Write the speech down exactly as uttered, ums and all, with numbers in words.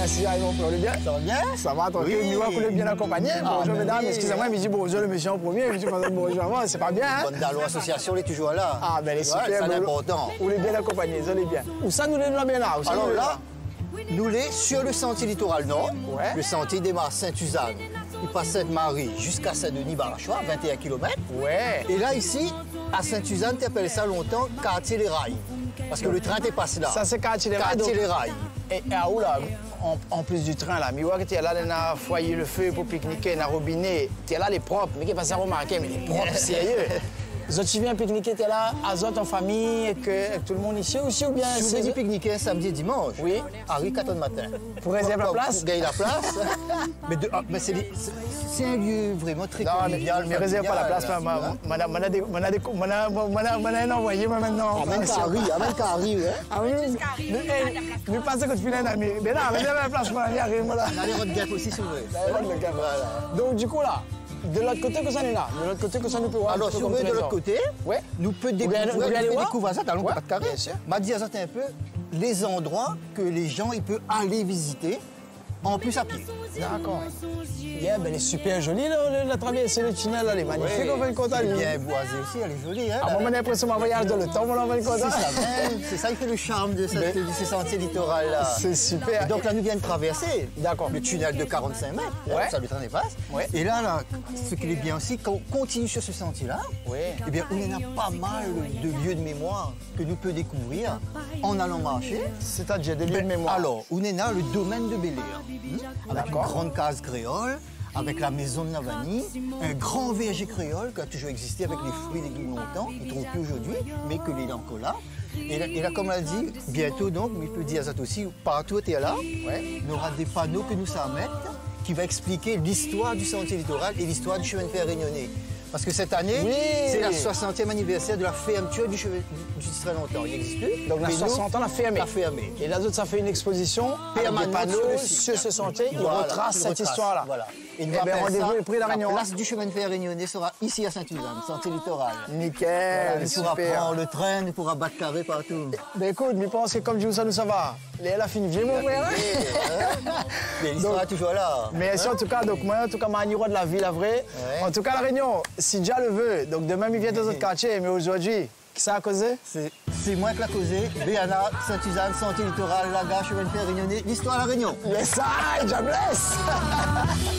merci, mon frère, bien. Ça va bien? Ça va, tranquille. Oui. Nous, on est bien accompagné. Ah, Bonjour, ben mesdames. oui. Excusez-moi, il me dit bonjour, le monsieur en premier. Il me dit bonjour avant. C'est pas bien, hein? Bonne Dalo Association, elle est toujours là. Ah, ben, elle est super. Ouais, c'est ben, important. On est bien accompagné, vous allez bien. Où ça, nous, les là, bien là? Où ça, Alors nous, les là, nous les sur le sentier littoral nord. Ouais. Le sentier démarre Sainte-Suzanne. Il passe Sainte-Marie jusqu'à Saint-Denis-Barachois, vingt et un kilomètres. Ouais. Et là, ici, à Sainte-Suzanne, tu appelles ça longtemps quartier les Rails. Parce que le train te passe là. Ça, c'est quartier les Rails. Quartier donc- les Rails. Et à où là, en, en plus du train là, mais ouais, tu es là, dans un foyer le feu pour pique-niquer, dans un robinet, tu es là, les propres, mais qui passe à remarquer, mais les propres, sérieux. Zo, tu viens pique-niquer, tu es là, azote en famille, avec, euh, avec tout le monde ici aussi ou bien Si vous c'est- venez pique-niquer samedi et dimanche, Oui. arrive quatre heures du matin. Pour réserver la place? Pour gagner la place. mais de- ah, mais c'est des- c'est- c'est un lieu vraiment très Non, mais, convivial. mais réserve pas la place, familial, ma- ma- hein. madame, madame, madame, madame, madame, madame, envoyé, moi maintenant. Amène Carrie, amène Carrie, hein. Ah oui, mais, hey, mais pensez que tu finis un ami. Mais là, réserve la place, moi, y arrive, moi là. Là, les routes gap aussi s'ouvrir. Le gars, Voilà. Donc, du coup, là, de l'autre côté, que ça est là. De l'autre côté, que ça nous peut voir. Alors, un peu si vous comme voulez de trésor. l'autre côté, Ouais. nous peut Vous découvrir, voulez- vous voulez aller nous peut voir? découvrir ça dans le Ouais, pas de carré. bien sûr. M'a dit à ça un peu les endroits que les gens ils peuvent aller visiter, en plus à pied. D'accord. Yeah, ben, elle est super jolie, là, la, la traversée, le tunnel, là, elle est magnifique, Oui. on fait le compte à Elle est lui. bien boisée aussi, elle est jolie. Hein, À là. moi, j'ai l'impression d'un voyage dans le temps, on en fait le compte C'est à ça, même. C'est ça qui fait le charme de, cette- Mais- de ces sentiers littoraux là. C'est super. Et donc là, nous viens de traverser D'accord. le tunnel de quarante-cinq mètres. Ouais. Ça, le train dépasse. Ouais. Et là, là, ce qui est bien aussi, quand on continue sur ce sentier-là, Ouais. eh bien, on en a pas mal de lieux de mémoire que nous peut découvrir en allant marcher. C'est-à-dire des lieux de mémoire. Alors, on est là, le domaine de Bel-Air, hein, avec une D'accord. grande case créole, avec la maison de la vanille, un grand verger créole qui a toujours existé avec les fruits et légumes longtemps, il ne trouve plus aujourd'hui, mais que les encore là. Et là, et là, comme on l'a dit, bientôt donc, mais il peut dire ça aussi, partout tu es là, Ouais. on aura des panneaux que nous ça mettre qui va expliquer l'histoire du sentier littoral et l'histoire du chemin de fer réunionnais. Parce que cette année, Oui. c'est la soixantième anniversaire de la fermeture du chemin du très longtemps. Il n'existe plus. Donc, la Mais nous, soixante ans, la fermée. la fermée. Et là, ça fait une exposition avec des Permanente panneaux sur le sur, site. ce sentier. Il Voilà, retrace il cette retrace, histoire-là. Voilà. Et nous Eh ben, appelle rendez-vous ça, est pris de la Réunion. place du chemin de fer réunionnais sera ici à Sainte-Suzanne, sentier littoral. Nickel, Voilà, nous pourra super. prendre le train, nous pourra battre carré partout. Ben écoute, mais pense que comme je vous ça nous ça va. Elle a fini, viens mon frère. Mais l'histoire est toujours là. Merci en tout cas, donc moi en tout cas, ma roi de la ville, la vraie. Ouais. En tout cas, la Réunion, si Dieu le veut, donc demain il vient dans autres quartiers, mais aujourd'hui, qui ça a causé? C'est c'est moi qui l'a causé. Béana, Sainte-Suzanne, sentier littoral, Laga, chemin de fer réunionnais. L'histoire à la Réunion. Yes, I, God bless.